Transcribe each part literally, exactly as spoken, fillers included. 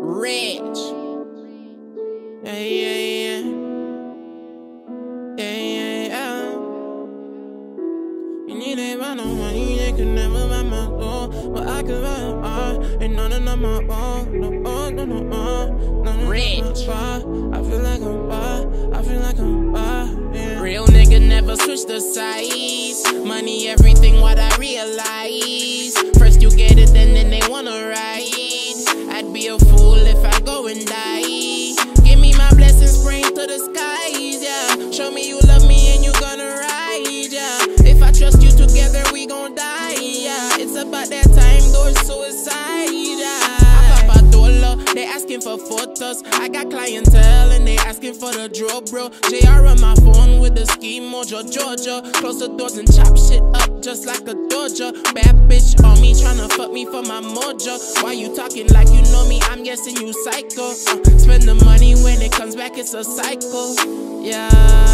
Rich. Yeah, yeah, yeah. Yeah, yeah, yeah. You need a man on money, they could never buy my soul, but I could buy it all, and none of my own. No, no, no, no, no, no, Rich. I feel like I'm by, I feel like I'm by, yeah. Real nigga never switch the sides. Money, everything, what I realize. First you get it, then then they wanna ride. I'd be a fool if I go and die. Give me my blessings, praying to the skies, yeah. Show me you love me and you gonna ride, yeah. If I trust you together, we gon' die, yeah. It's about that time, door suicide, yeah. I pop a dollar, they asking for photos. I got clientele and they asking for the draw, bro. J R on my phone with the ski mojo, Georgia. Close the doors and chop shit up just like a doja. Bad bitch on me, tryna fuck me for my mojo. Why you talking like you know me? I'm guessing you psycho. uh, Spend the money, when it comes back it's a cycle. Yeah,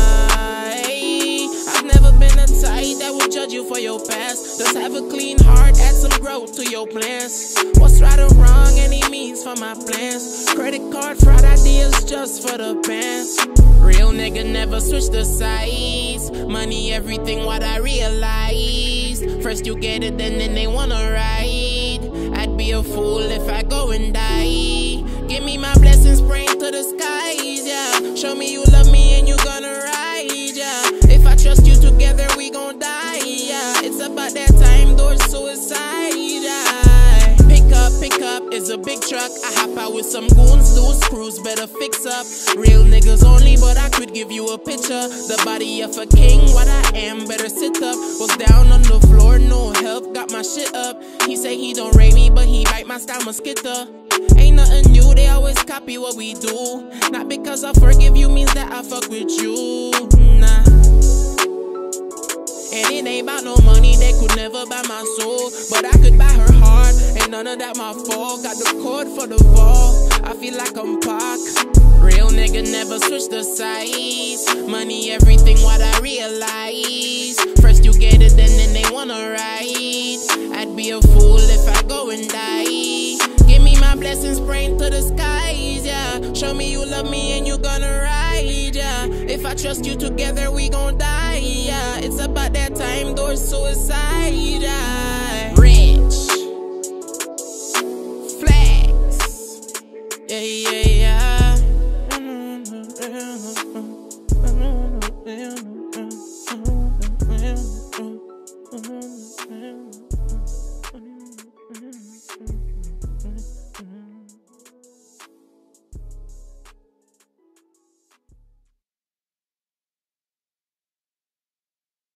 hey, I've never been a type that would judge you for your past. Just have a clean heart, add some growth to your plans. What's right or wrong, any means for my plans. Credit card fraud ideas just for the pants. Real nigga never switch the sides. Money, everything, what I realized. First you get it, then then they wanna ride. I'd be a fool if I go and die. Give me my blessings, praying to the skies, yeah. Show me you love me and you gonna ride, yeah. If I trust you together, we gon' die, yeah. It's about that time, door suicide, yeah. Pick up, pick up, it's a big truck. I hop out with some goons, loose screws, better fix up. Real niggas only, but I could give you a picture. The body of a king, what I am, better sit up. Was down on the floor, no help, got my shit up. He say he don't rate me, but he bite my style mosquito. Ain't nothing new, they always copy what we do. Not because I forgive you means that I fuck with you, nah. And it ain't about no money, they could never buy my soul, but I could buy her heart, and none of that my fault. Got the code for the vault, I feel like I'm Pac. Real nigga never switch the sides. Money, everything, what I realize. First you get it, then then they wanna ride. I'd be a fool if I go and die. Give me my blessings, praying to the skies, yeah. Show me you love me and you gonna ride, yeah. If I trust you together, we gon' die, yeah. It's about that time, door suicide, yeah.